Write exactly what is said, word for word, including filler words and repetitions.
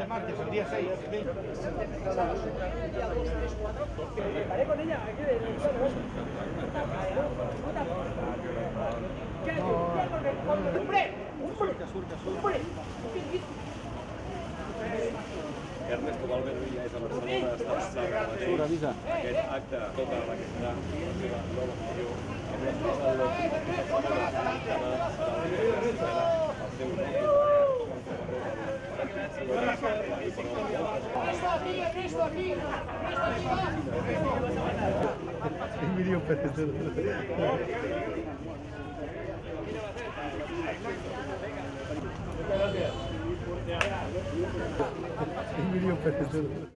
el martes, el día seis. Estaré con ella aquí de ¡Hombre! ¡Hombre! Ernesto Valverde ja és a Barcelona, està celebrant aquest acte, tota la que serà la seva nova missió. Ernesto aquí, Ernesto aquí, El vídeo perdedor. El vídeo perdedor.